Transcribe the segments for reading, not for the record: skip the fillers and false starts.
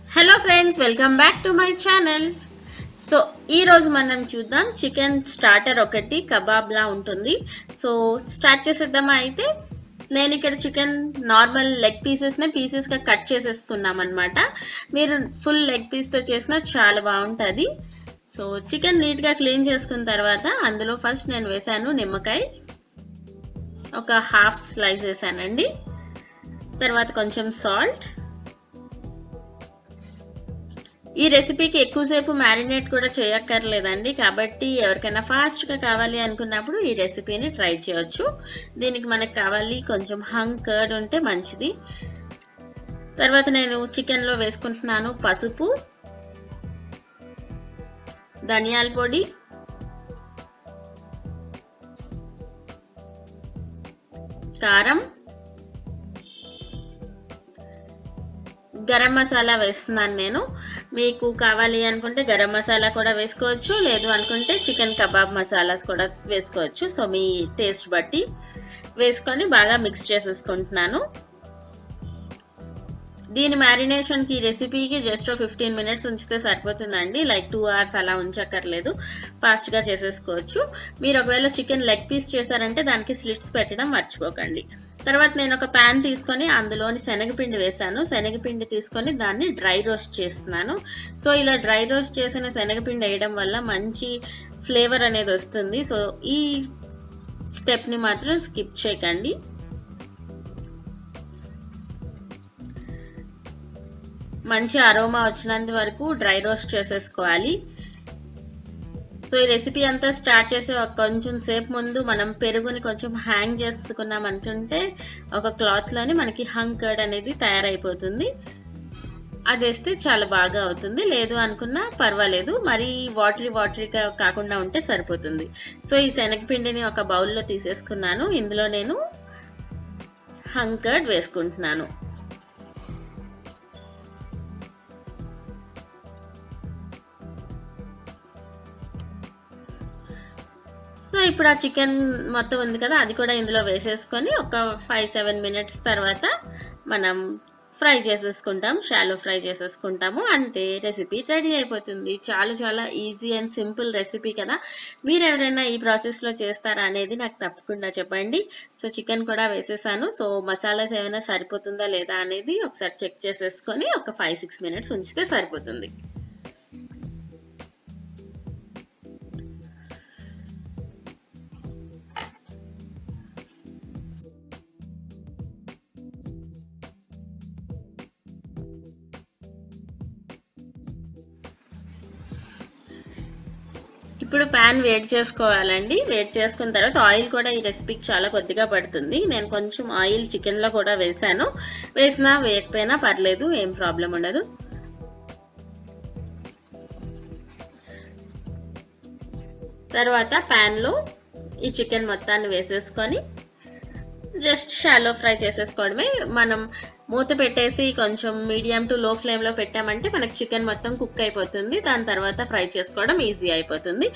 Hello friends, welcome back to my channel. So ఈ రోజు మనం చూద్దాం చికెన్ స్టార్టర్ ఒకటి కబాబ్ లా ఉంటుంది. సో స్టార్ట్ చేసేద్దామా? అయితే నేను ఇక్కడ చికెన్ నార్మల్ లెగ్ పీసెస్ గా కట్ చేసేసుకున్నాం అనమాట. మీరు ఫుల్ లెగ్ పీస్ తో చేసినా చాలా బాగుంటుంది. సో చికెన్ నీట్ గా క్లీన్ చేసుకున్న తర్వాత అందులో ఫస్ట్ నేను వేసాను నిమ్మకాయ, ఒక హాఫ్ స్లైస్ వేసానండి. తర్వాత కొంచెం సాల్ట్. ఈ రెసిపీకి ఎక్కువసేపు మ్యారినేట్ కూడా చేయక్కర్లేదండి, కాబట్టి ఎవరికైనా ఫాస్ట్గా కావాలి అనుకున్నప్పుడు ఈ రెసిపీని ట్రై చేయొచ్చు. దీనికి మనకు కావాలి కొంచెం హంగ్ కర్డ్ ఉంటే మంచిది. తర్వాత నేను చికెన్లో వేసుకుంటున్నాను పసుపు, ధనియాల పొడి, కారం, గరం మసాలా వేస్తున్నాను నేను. మీకు కావాలి అనుకుంటే గరం మసాలా కూడా వేసుకోవచ్చు, లేదు అనుకుంటే చికెన్ కబాబ్ మసాలాస్ కూడా వేసుకోవచ్చు. సో మీ టేస్ట్ బట్టి వేసుకొని బాగా మిక్స్ చేసేసుకుంటున్నాను. దీని మ్యారినేషన్కి రెసిపీకి జస్ట్ 15 మినిట్స్ ఉంచితే సరిపోతుందండి. లైక్ 2 hours అలా ఉంచక్కర్లేదు, ఫాస్ట్గా చేసేసుకోవచ్చు. మీరు ఒకవేళ చికెన్ లెగ్ పీస్ చేశారంటే దానికి స్లిట్స్ పెట్టడం మర్చిపోకండి. తర్వాత నేను ఒక ప్యాన్ తీసుకొని అందులోని శనగపిండి వేసాను. శనగపిండి తీసుకొని దాన్ని డ్రై రోస్ట్ చేస్తున్నాను. సో ఇలా డ్రై రోస్ట్ చేసిన శనగపిండి వేయడం వల్ల మంచి ఫ్లేవర్ అనేది వస్తుంది. సో ఈ స్టెప్ని మాత్రం స్కిప్ చేయకండి. మంచి అరోమా వచ్చినంత వరకు డ్రై రోస్ట్ చేసేసుకోవాలి. సో ఈ రెసిపీ అంతా స్టార్ట్ చేసే కొంచెం సేపు ముందు మనం పెరుగుని కొంచెం హ్యాంగ్ చేసుకున్నాం అనుకుంటే ఒక క్లాత్లోని మనకి హంగ్ కర్డ్ అనేది తయారైపోతుంది. అది వేస్తే చాలా బాగా అవుతుంది. లేదు అనుకున్నా పర్వాలేదు, మరి వాటరీగా కాకుండా ఉంటే సరిపోతుంది. సో ఈ శనగపిండిని ఒక బౌల్లో తీసేసుకున్నాను. ఇందులో నేను హంగ్ కర్డ్ వేసుకుంటున్నాను. సో ఇప్పుడు ఆ చికెన్ మొత్తం ఉంది కదా, అది కూడా ఇందులో వేసేసుకొని ఒక 5-7 మినిట్స్ తర్వాత మనం ఫ్రై చేసేసుకుంటాం, షాలో ఫ్రై చేసేసుకుంటాము. అంతే, రెసిపీ రెడీ అయిపోతుంది. చాలా చాలా ఈజీ అండ్ సింపుల్ రెసిపీ కదా. మీరు ఎవరైనా ఈ ప్రాసెస్లో చేస్తారా అనేది నాకు తప్పకుండా చెప్పండి. సో చికెన్ కూడా వేసేసాను. సో మసాలాస్ ఏమైనా సరిపోతుందా లేదా అనేది ఒకసారి చెక్ చేసేసుకొని ఒక 5-6 మినిట్స్ ఉంచితే సరిపోతుంది. ఇప్పుడు ప్యాన్ వేడి చేసుకోవాలండి. వేడి చేసుకున్న తర్వాత ఆయిల్ కూడా ఈ రెసిపీకి చాలా కొద్దిగా పడుతుంది. నేను కొంచెం ఆయిల్ చికెన్లో కూడా వేసాను. వేసినా వేయకపోయినా పర్లేదు, ఏం ప్రాబ్లం ఉండదు. తర్వాత ప్యాన్లో ఈ చికెన్ మొత్తాన్ని వేసేసుకొని జస్ట్ షాలో ఫ్రై చేసేసుకోవడమే. మనం మూత పెట్టేసి కొంచెం మీడియం టు లో ఫ్లేమ్లో పెట్టామంటే మనకి చికెన్ మొత్తం కుక్ అయిపోతుంది. దాని తర్వాత ఫ్రై చేసుకోవడం ఈజీ అయిపోతుంది.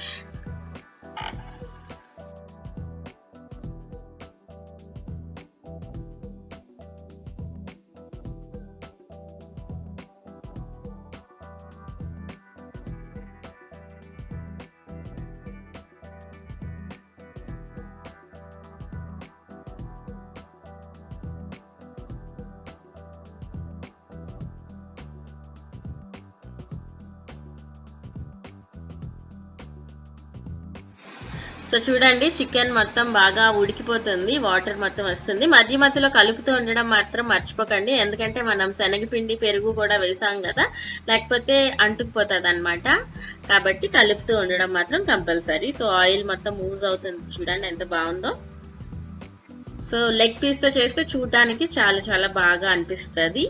సో చూడండి, చికెన్ మొత్తం బాగా ఉడికిపోతుంది, వాటర్ మొత్తం వస్తుంది. మధ్య మధ్యలో కలుపుతూ ఉండడం మాత్రం మర్చిపోకండి, ఎందుకంటే మనం శనగపిండి పెరుగు కూడా వేసాం కదా, లేకపోతే అంటుకుపోతుంది అనమాట. కాబట్టి కలుపుతూ ఉండడం మాత్రం కంపల్సరీ. సో ఆయిల్ మొత్తం మూవ్ అవుతుంది, చూడండి ఎంత బాగుందో. సో లెగ్ పీస్తో చేస్తే చూడటానికి చాలా చాలా బాగా అనిపిస్తుంది.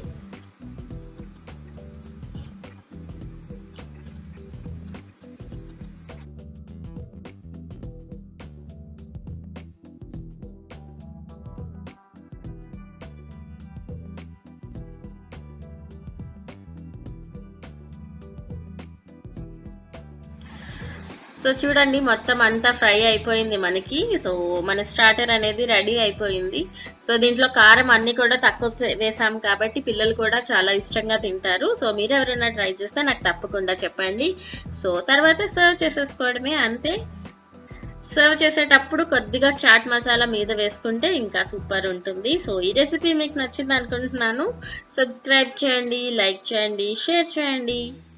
సో చూడండి మొత్తం అంతా ఫ్రై అయిపోయింది మనకి. సో మన స్టార్టర్ అనేది రెడీ అయిపోయింది. సో దీంట్లో కారం అన్ని కూడా తక్కువ వేసాం కాబట్టి పిల్లలు కూడా చాలా ఇష్టంగా తింటారు. సో మీరు ఎవరైనా ట్రై చేస్తే నాకు తప్పకుండా చెప్పండి. సో తర్వాత సర్వ్ చేసేసుకోవడమే, అంతే. సర్వ్ చేసేటప్పుడు కొద్దిగా చాట్ మసాలా మీద వేసుకుంటే ఇంకా సూపర్ ఉంటుంది. సో ఈ రెసిపీ మీకు నచ్చింది అనుకుంటున్నాను. సబ్స్క్రైబ్ చేయండి, లైక్ చేయండి, షేర్ చేయండి.